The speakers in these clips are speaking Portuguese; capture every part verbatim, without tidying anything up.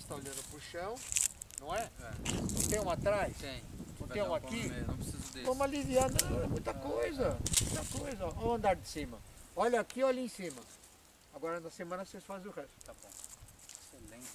está olhando pro chão, não é? É. Não tem um atrás? Tem. Não Vai tem dar um um pau no aqui? meio, não preciso desse. Vamos aliviar, não, é muita coisa, muita coisa. Olha o andar de cima. Olha aqui, olha em cima. Agora na semana vocês fazem o resto. Tá bom. Excelente.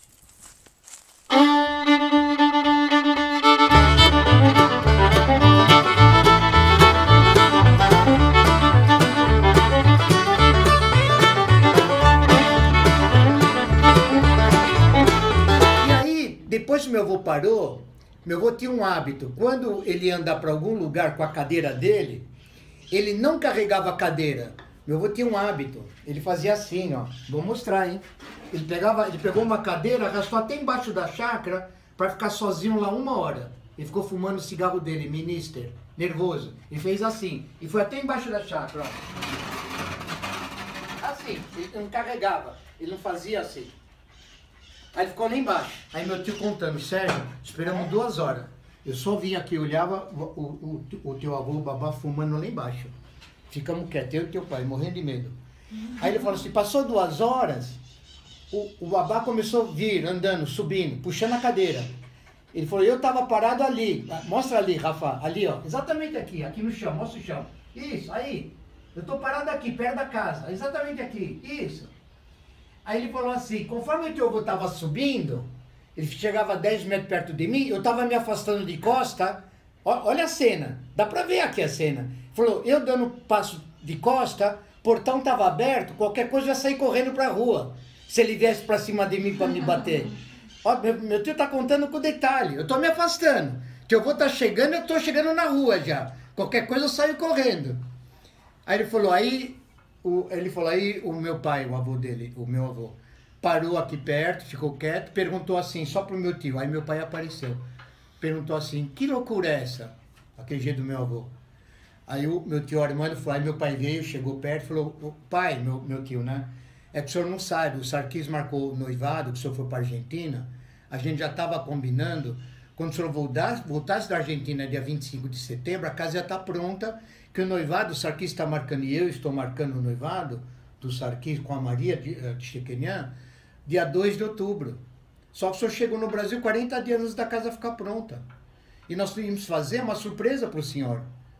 E aí, depois que meu avô parou, meu avô tinha um hábito. Quando ele ia andar para algum lugar com a cadeira dele, ele não carregava a cadeira. Meu avô tinha um hábito. Ele fazia assim, ó. Vou mostrar, hein? Ele, pegava, ele pegou uma cadeira, arrastou até embaixo da chácara para ficar sozinho lá uma hora. Ele ficou fumando o cigarro dele, minister, nervoso. Ele fez assim. E foi até embaixo da chácara, ó. Assim. Ele não carregava. Ele não fazia assim. Aí ele ficou lá embaixo. Aí meu tio contando, Sérgio, esperamos duas horas. Eu só vim aqui, olhava o, o, o, o teu avô, o babá, fumando lá embaixo. Ficamos quietos, eu e teu pai, morrendo de medo. Aí ele falou assim, passou duas horas, o, o babá começou a vir, andando, subindo, puxando a cadeira. Ele falou, eu estava parado ali. Mostra ali, Rafa, ali, ó. Exatamente aqui, aqui no chão, mostra o chão. Isso, aí. Eu estou parado aqui, perto da casa. Exatamente aqui, isso. Aí ele falou assim, conforme o teu avô estava subindo, ele chegava a dez metros perto de mim, eu estava me afastando de costa, ó, olha a cena, dá para ver aqui a cena. Ele falou, eu dando passo de costa, o portão estava aberto, qualquer coisa eu ia sair correndo para a rua, se ele viesse para cima de mim para me bater. Ó, meu, meu tio está contando com detalhe, eu estou me afastando, teu avô está chegando, eu estou chegando na rua já, qualquer coisa eu saio correndo. Aí ele falou, aí... O, ele falou, aí o meu pai, o avô dele, o meu avô, parou aqui perto, ficou quieto, perguntou assim, só pro meu tio, aí meu pai apareceu, perguntou assim, que loucura é essa? Aquele jeito do meu avô. Aí o meu tio Armando falou, aí meu pai veio, chegou perto e falou, pai, meu, meu tio, né? É que o senhor não sabe, o Sarkis marcou o noivado, que o senhor foi para a Argentina, a gente já estava combinando, quando o senhor voltasse, voltasse da Argentina dia vinte e cinco de setembro, a casa já está pronta, que o noivado, o Sarkis está marcando e eu estou marcando o noivado do Sarkis com a Maria de, de Chequenhã, dia dois de outubro. Só que o senhor chegou no Brasil quarenta dias antes da casa ficar pronta. E nós íamos fazer uma surpresa para o senhor,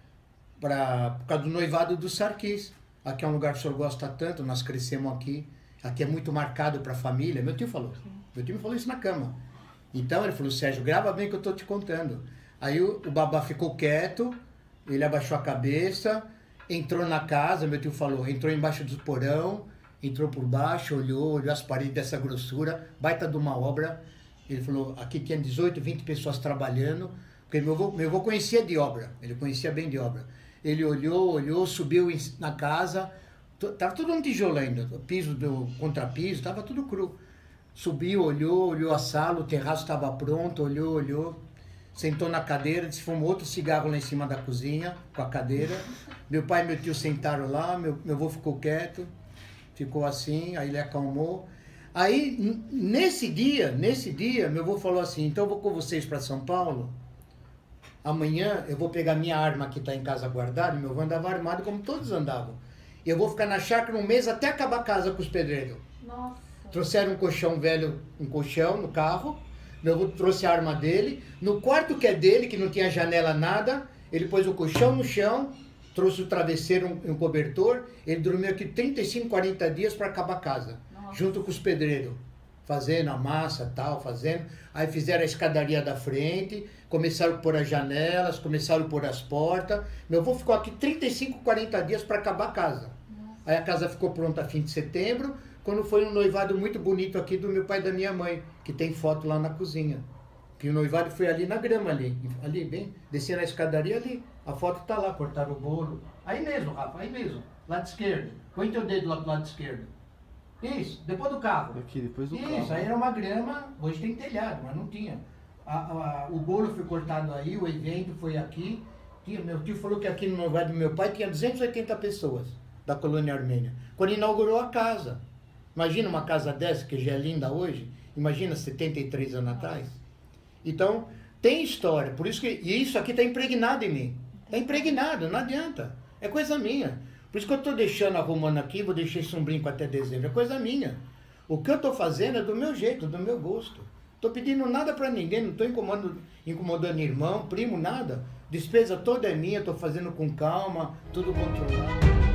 pra, por causa do noivado do Sarkis. Aqui é um lugar que o senhor gosta tanto, nós crescemos aqui, aqui é muito marcado para a família. Meu tio falou, meu tio me falou isso na cama. Então ele falou, Sérgio, grava bem que eu estou te contando. Aí o, o babá ficou quieto, ele abaixou a cabeça, entrou na casa, meu tio falou, entrou embaixo do porão, entrou por baixo, olhou, olhou as paredes dessa grossura, baita de uma obra. Ele falou, aqui tinha dezoito, vinte pessoas trabalhando, porque meu avô, meu avô conhecia de obra, ele conhecia bem de obra. Ele olhou, olhou, subiu na casa, estava tudo um tijolo ainda, o piso do contrapiso, estava tudo cru. Subiu, olhou, olhou a sala, o terraço estava pronto, olhou, olhou. Sentou na cadeira, desfumou outro cigarro lá em cima da cozinha, com a cadeira. Meu pai e meu tio sentaram lá, meu, meu avô ficou quieto, ficou assim, aí ele acalmou. Aí, nesse dia, nesse dia, meu avô falou assim, então eu vou com vocês para São Paulo, amanhã eu vou pegar minha arma que está em casa guardada, meu avô andava armado como todos andavam. E eu vou ficar na chácara um mês até acabar a casa com os pedreiros. Nossa. Trouxeram um colchão velho, um colchão no carro. Meu avô trouxe a arma dele. No quarto que é dele, que não tinha janela, nada, ele pôs o colchão no chão, trouxe o travesseiro, um, um cobertor. Ele dormiu aqui trinta e cinco, quarenta dias para acabar a casa. Nossa. Junto com os pedreiros. Fazendo a massa e tal, fazendo. Aí fizeram a escadaria da frente, começaram a pôr as janelas, começaram a pôr as portas. Meu avô ficou aqui trinta e cinco, quarenta dias para acabar a casa. Nossa. Aí a casa ficou pronta a fim de setembro. Quando foi um noivado muito bonito aqui do meu pai e da minha mãe, que tem foto lá na cozinha. Que o noivado foi ali na grama, ali, ali bem, descendo a escadaria ali. A foto tá lá, cortaram o bolo. Aí mesmo, Rafa, aí mesmo, lado esquerdo. Põe teu dedo lá do lado esquerdo. Isso, depois do carro. Aqui, depois do Isso, carro. Isso, aí era uma grama, hoje tem telhado, mas não tinha. A, a, o bolo foi cortado aí, o evento foi aqui. Tinha, meu tio falou que aqui no noivado do meu pai tinha duzentas e oitenta pessoas da colônia armênia. Quando inaugurou a casa. Imagina uma casa dessa, que já é linda hoje, imagina setenta e três anos atrás. Então, tem história, por isso que, e isso aqui está impregnado em mim. Está impregnado, não adianta, é coisa minha. Por isso que eu estou deixando arrumando aqui, vou deixar esse um brinco até dezembro, é coisa minha. O que eu estou fazendo é do meu jeito, do meu gosto. Tô pedindo nada para ninguém, não tô incomodando, incomodando irmão, primo, nada. Despesa toda é minha, tô fazendo com calma, tudo controlado.